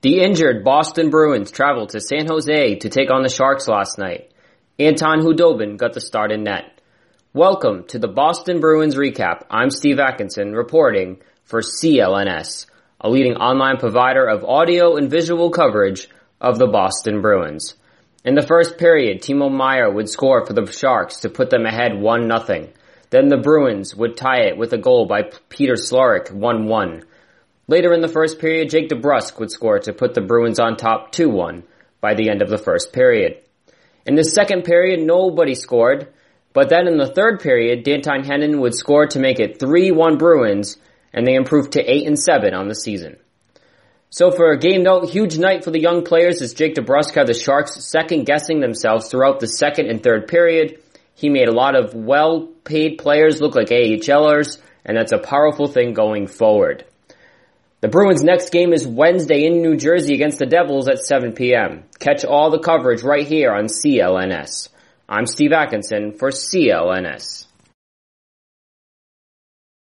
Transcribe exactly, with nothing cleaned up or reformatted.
The injured Boston Bruins traveled to San Jose to take on the Sharks last night. Anton Heinen got the start in net. Welcome to the Boston Bruins recap. I'm Steve Atkinson reporting for C L N S, a leading online provider of audio and visual coverage of the Boston Bruins. In the first period, Timo Meier would score for the Sharks to put them ahead one nothing. Then the Bruins would tie it with a goal by Peter Cehlarik one one. Later in the first period, Jake DeBrusk would score to put the Bruins on top two one by the end of the first period. In the second period, nobody scored, but then in the third period, Danton Heinen would score to make it three one Bruins, and they improved to eight and seven on the season. So for a game note, huge night for the young players as Jake DeBrusk had the Sharks second-guessing themselves throughout the second and third period. He made a lot of well-paid players look like AHLers, and that's a powerful thing going forward. The Bruins' next game is Wednesday in New Jersey against the Devils at seven p.m. Catch all the coverage right here on C L N S. I'm Steve Atkinson for C L N S.